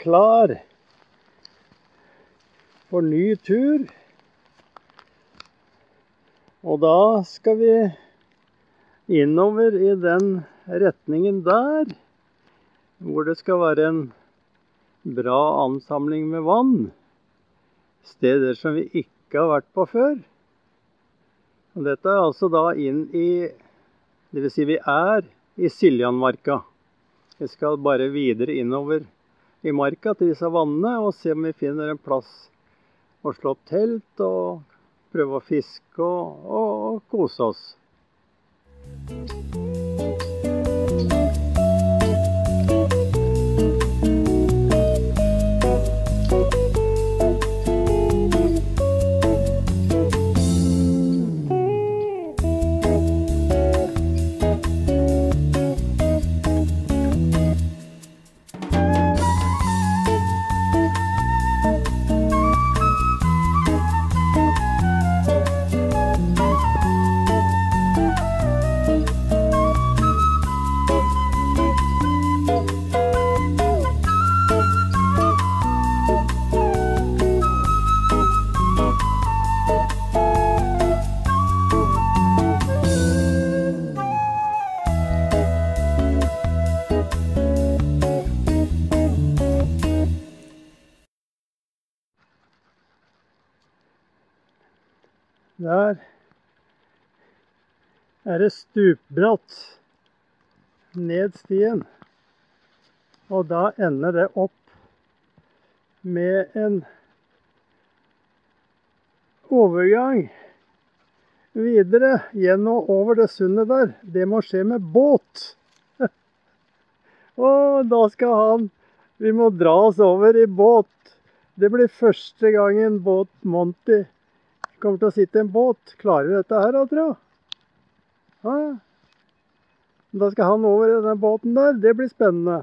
klar for ny tur. Og da skal vi innover i den retningen der, hvor det skal være en bra ansamling med vann. Steder som vi ikke har vært på før. Og dette er altså da inn i, det vil si vi er i Siljanmarka. Vi skal bare videre innover i marka til disse vannene og se om vi finner en plass å slå opp telt og prøve å fiske og kose oss. Der er det stupbratt ned stien, og da ender det opp med en overgang videre gjennom over det sundet der. Det må skje med båt. Og da skal vi må dra oss over i båt. Det blir første gangen båt Monty kommer til å sitte i en båt. Klarer dette her da, tror jeg? Ja. Da skal han over i denne båten der. Det blir spennende.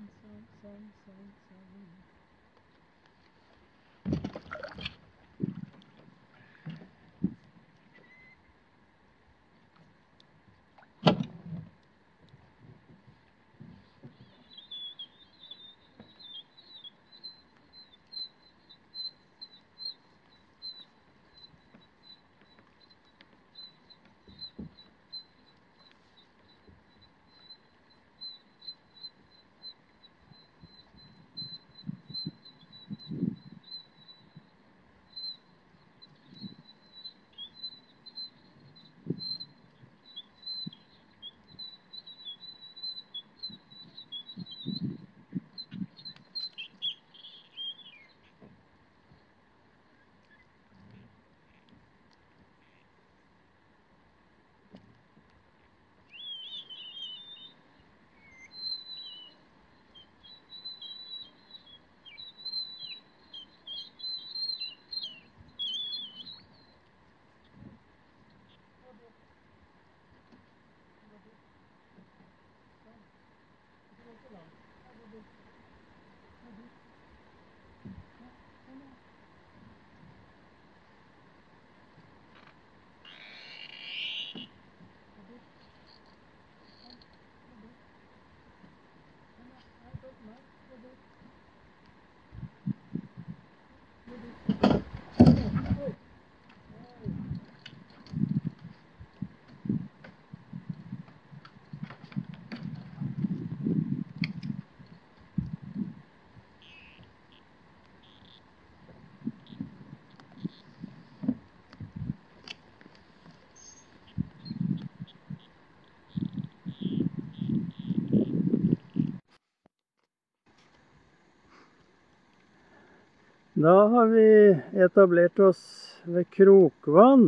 Da har vi etablert oss ved Krokvann,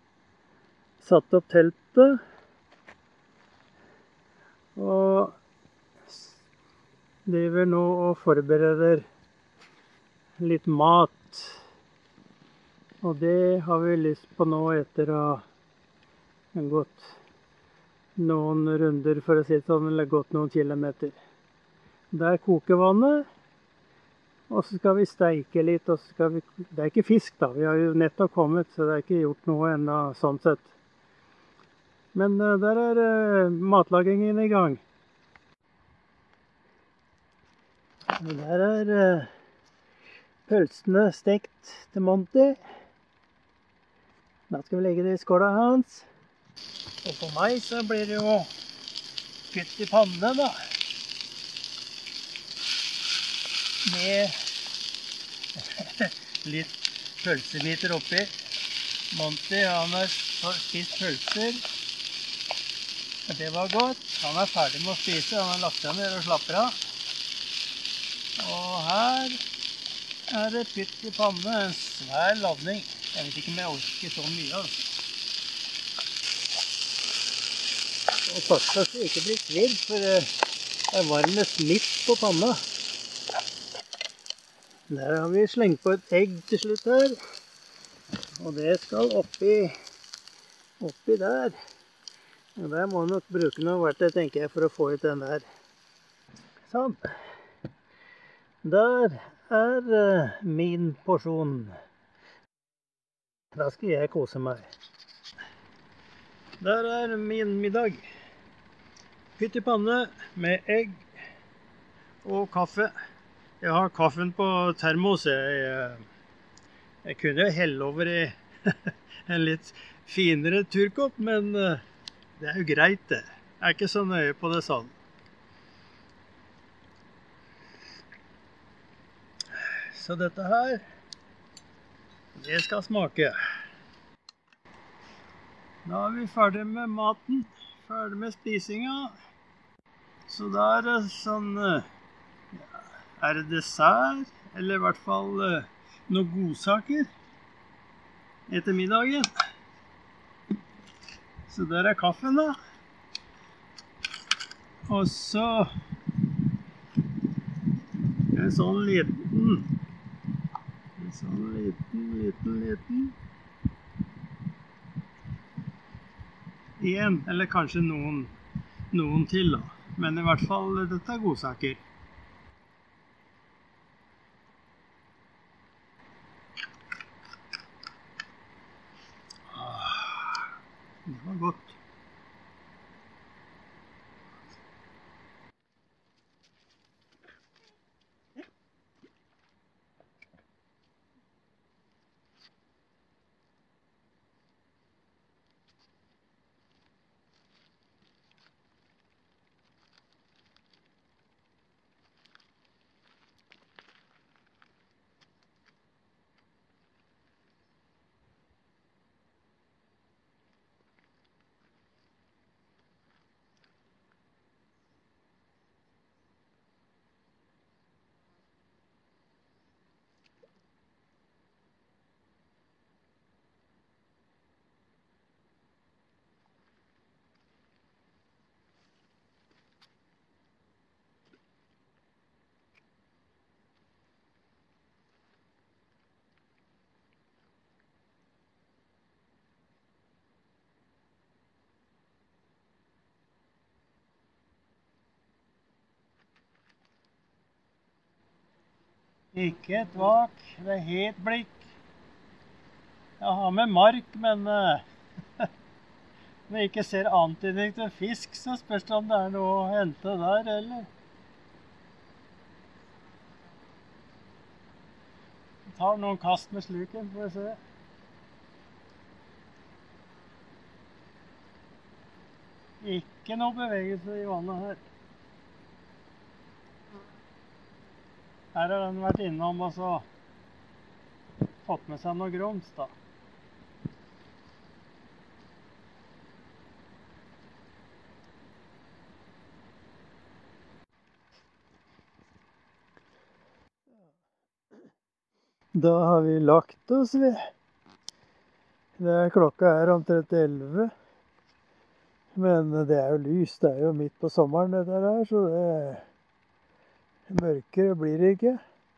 satt opp teltet, og driver nå og forbereder litt mat. Og det har vi lyst på nå etter å ha gått noen runder, for å si det sånn, eller gått noen kilometer. Der koker vannet. Og så skal vi steike litt, og så skal vi... Det er ikke fisk da, vi har jo nettopp kommet, så det er ikke gjort noe enda sånn sett. Men der er matlagingen i gang. Og der pølsene stekt til Monty. Da skal vi legge det i skåla hans. Og på meg så blir det jo pytt i panne da. Med litt pølsebiter oppi. Monty, han har spist pølser. Det var godt. Han er ferdig med å spise. Han har lagt seg ned og slapper av. Og her er det pytt i panne. En svær ladning. Jeg vet ikke om jeg orker så mye, altså. Og pasta skal ikke bli svidd, for det varmes midt på panna. Der har vi slengt på et egg til slutt her. Og det skal oppi der. Og der må vi nok bruke noe verktøy, tenker jeg, for å få ut den der. Sånn. Der er min porsjon. Da skal jeg kose meg. Der er min middag. Pytt i panne med egg og kaffe. Jeg har kaffen på termos. Jeg kunne helle over i en litt finere turkopp, men det er jo greit det. Jeg er ikke så nøye på det sånn. Så dette her, det skal smake. Da er vi ferdig med maten, ferdig med spisinga. Så da er det sånn, er det dessert, eller i hvert fall noen godsaker etter middagen. Så der er kaffen da. Og så en sånn liten en, eller kanskje noen til da. Men i hvert fall, dette er godsaker. Det var godt. Ikke et vak, det er helt blikk. Jeg har med mark, men når jeg ikke ser antydning til fisk, så spørs det om det er noe å hente der, eller? Jeg tar noen kast med sluken, får vi se. Ikke noe bevegelse i vannet her. Her har den vært innom og så fått med seg noe grums da. Da har vi lagt oss ved. Klokka er omtrent 11. Men det er jo lys, det er jo midt på sommeren dette her, så mørkere blir det ikke.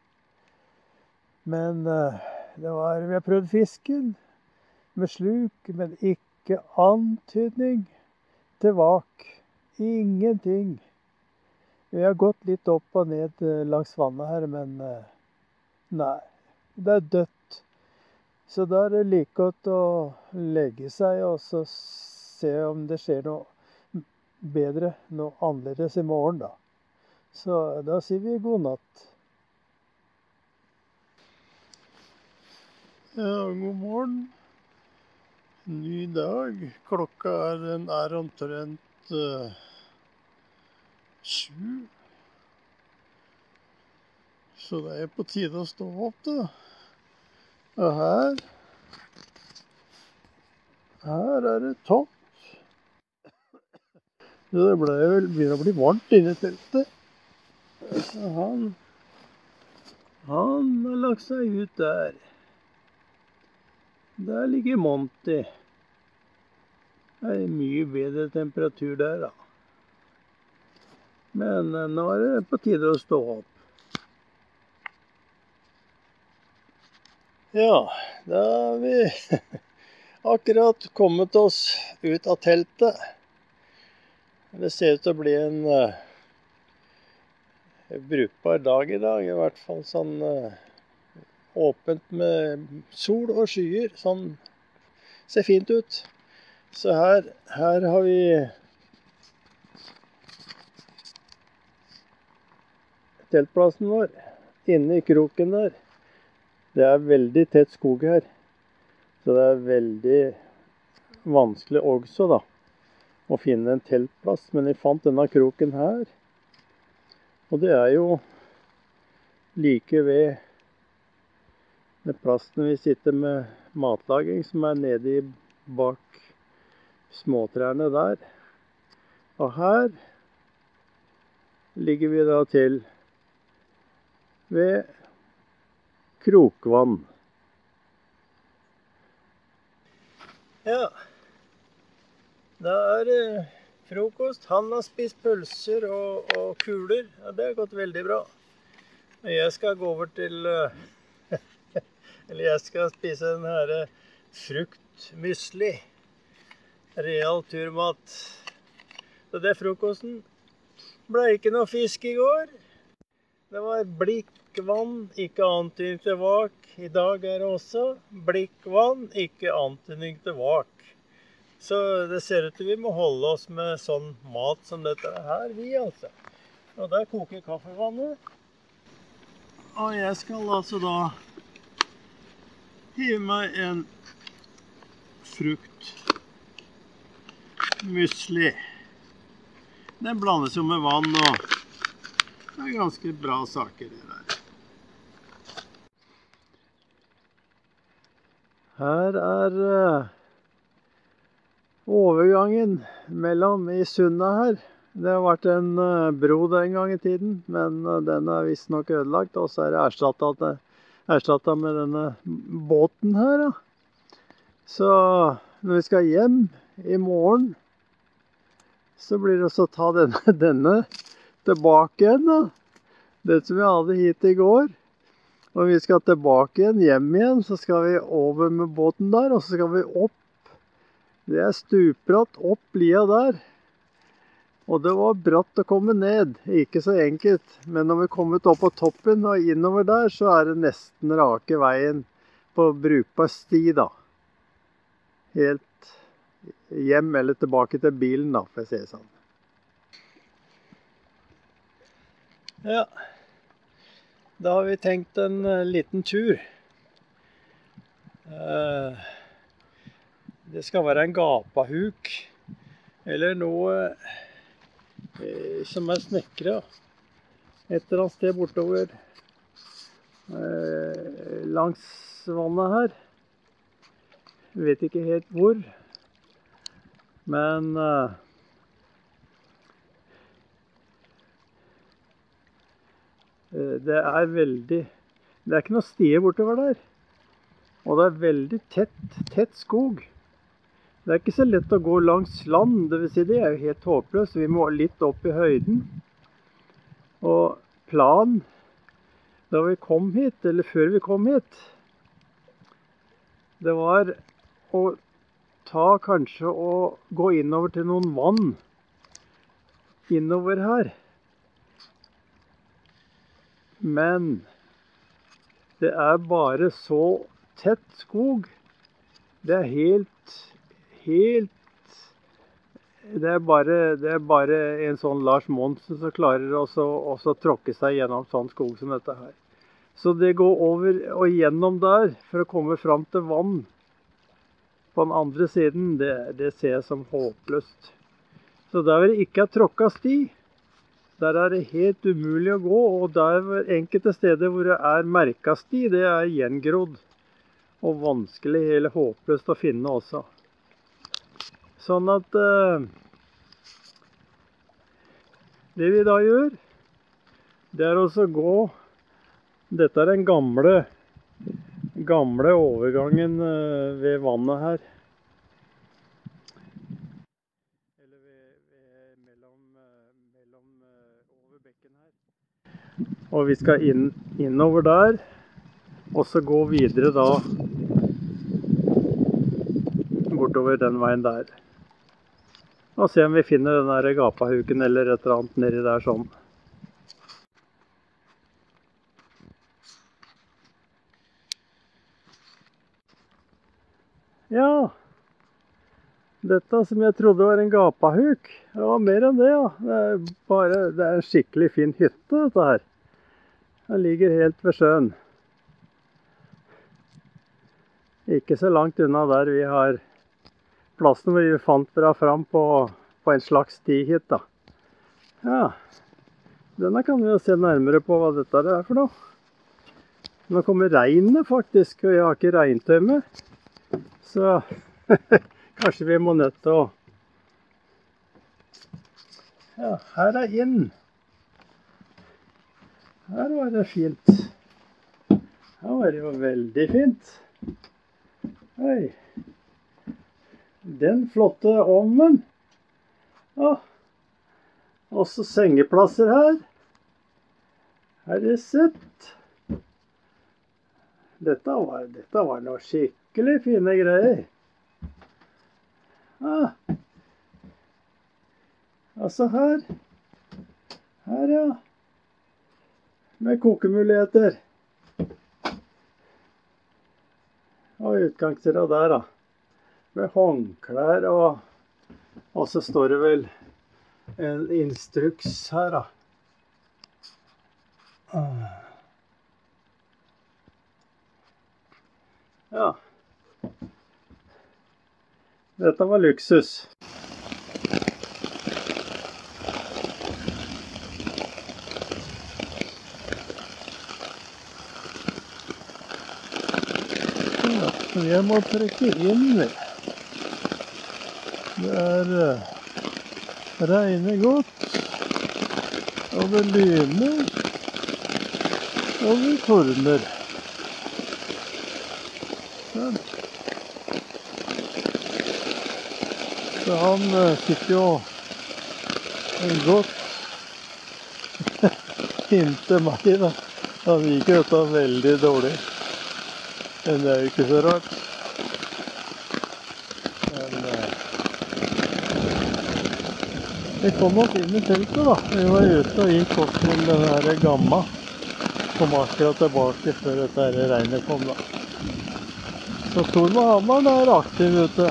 Men vi har prøvd fisken med sluk, men ikke antydning til vak. Ingenting. Vi har gått litt opp og ned langs vannet her, men nei, det er dødt. Så da er det like godt å legge seg og så se om det skjer noe bedre, noe annerledes i morgen da. Så da sier vi god natt. Ja, god morgen. Ny dag. Klokka er omtrent 7. Så det er på tide å stå opp, da. Og her er det tomt. Så det begynner å bli varmt inne i teltet. Så han har lagt seg ut der. Der ligger Monty. Det er mye bedre temperatur der, da. Men nå er det på tide å stå opp. Ja, da har vi akkurat kommet oss ut av teltet. Det ser ut til å bli en brukbar dag i dag, i hvert fall sånn åpent med sol og skyer. Sånn ser fint ut. Så her har vi teltplassen vår, inne i kroken der. Det er veldig tett skog her, så det er veldig vanskelig også da, å finne en teltplass. Men vi fant denne kroken her, og det er jo like ved plassen vi sitter med matlaging, som er nede bak småtrærne der. Og her ligger vi da til ved Krokvann. Ja, da er det frokost. Han har spist pølser og kuler. Ja, det har gått veldig bra. Jeg skal gå over til eller jeg skal spise den her fruktmysli. Real turmat. Så det er frokosten. Ble ikke noe fisk i går. Det var blikkvann, ikke antydning til vak. I dag er det også blikkvann, ikke antydning til vak. Så det ser ut til vi må holde oss med sånn mat som dette her, vi altså. Og der koker kaffevannet. Og jeg skal altså da hive meg en fruktmysli. Den blandes jo med vann, og det er ganske bra saker det der. Her er overgangen mellom i sundet her. Det har vært en bro den gang i tiden, men den er visst nok ødelagt, og så er det erstattet med denne båten her. Ja. Så når vi skal hjem i morgen, så blir det også å ta denne tilbake igjen. Da. Det som vi hadde hit i går. Når vi skal tilbake igjen, hjem igjen, så skal vi over med båten der, og så skal vi opp. Det er stupbratt opp lia der. Og det var bratt å komme ned, ikke så enkelt. Men når vi kommet opp på toppen og innover der, så er det nesten rake veien på brukbar sti da. Helt hjem eller tilbake til bilen da, for å si det sånn. Ja, da har vi tenkt en liten tur. Det skal være en gapahuk, eller noe som er snekret et eller annet sted bortover langs vannet her. Jeg vet ikke helt hvor, men det er ikke noe stier bortover der, og det er veldig tett skog. Det er ikke så lett å gå langs land, det vil si det er jo helt håpløst. Vi må litt opp i høyden. Og planen, da vi kom hit, eller før vi kom hit, det var å ta kanskje og gå innover til noen vann innover her. Men det er bare så tett skog. Det er det er bare en sånn Lars Monsen som klarer å tråkke seg gjennom sånn skog som dette her. Så det går over og gjennom der for å komme fram til vann på den andre siden, det ser jeg som håpløst. Så der vil det ikke ha tråkket sti. Der er det helt umulig å gå, og der enkelte steder hvor det er merket sti, det er gjengrodd. Og vanskelig, eller håpløst å finne også. Sånn at det vi da gjør, det er også gå. Dette er den gamle overgangen ved vannet her. Eller over bekken her. Og vi skal innover der, og så gå videre da bortover den veien der. Og se om vi finner den der gapahuken eller et eller annet nedi der sånn. Ja, dette som jeg trodde var en gapahuk, det var mer enn det, ja. Det er en skikkelig fin hytte, dette her. Den ligger helt ved sjøen. Ikke så langt unna der vi har plassen hvor vi fant bra fram på en slags sti hit, da. Ja, denne kan vi jo se nærmere på hva dette er for noe. Nå kommer regnet faktisk, og jeg har ikke regntøy med. Så kanskje vi må nødt til å... Ja, her er inn. Her var det fint. Her var det jo veldig fint. Oi. Den flotte ovnen. Ja. Også sengeplasser her. Her er det sett. Dette var noe skikkelig fine greier. Ja. Altså her. Her, ja. Med kokemuligheter. Og utgangsdøra der, da. Med håndklær og så står det vel en instruks her, da. Ja. Dette var luksus. Jeg må trekke inn. Det regner godt, og det lyner, og det tordner. Sånn. Så han sitter jo godt inntil meg, da. Han liker dette veldig dårlig. Men det er jo ikke så rart. Vi kom oss inn i teltet, da. Vi var ute og gikk opp til den her gamma. Kom akkurat tilbake før dette her regnet kom, da. Så Thor Hamar er aktiv ute.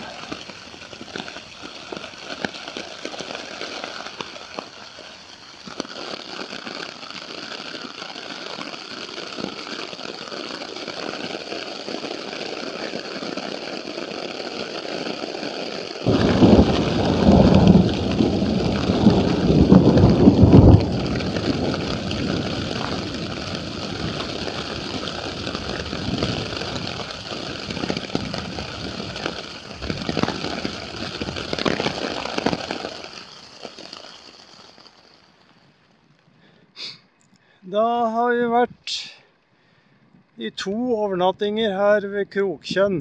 Da har vi vært i 2 overnattinger her ved Kroktjønn.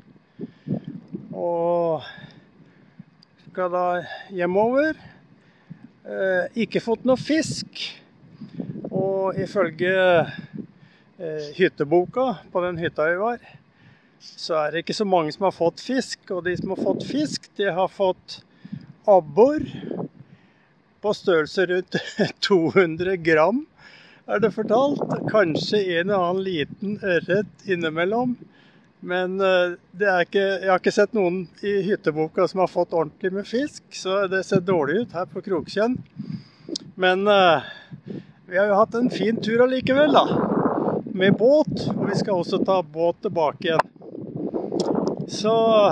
Og skal da hjemover. Ikke fått noe fisk. Og ifølge hytteboka på den hytta vi var, så er det ikke så mange som har fått fisk. Og de som har fått fisk, de har fått abbor på størrelse rundt 200 gram. Er det fortalt. Kanskje en og annen liten ørret innimellom. Men jeg har ikke sett noen i hytteboka som har fått ordentlig med fisk, så det ser dårlig ut her på Kroktjønn. Men vi har jo hatt en fin tur allikevel, da. med båt, og vi skal også ta båt tilbake igjen. Så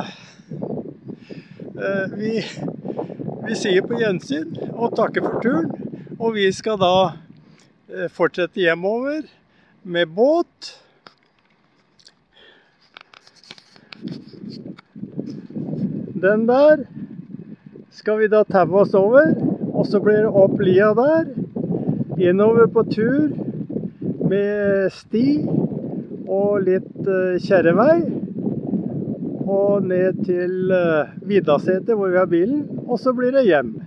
vi sier på gjensyn og takker for turen, og vi skal da fortsette hjemover med båt. Den der skal vi da taue oss over, og så blir det opp lia der, innover på tur med sti og litt kjerrevei, og ned til Viddasetet hvor vi har bilen, og så blir det hjem.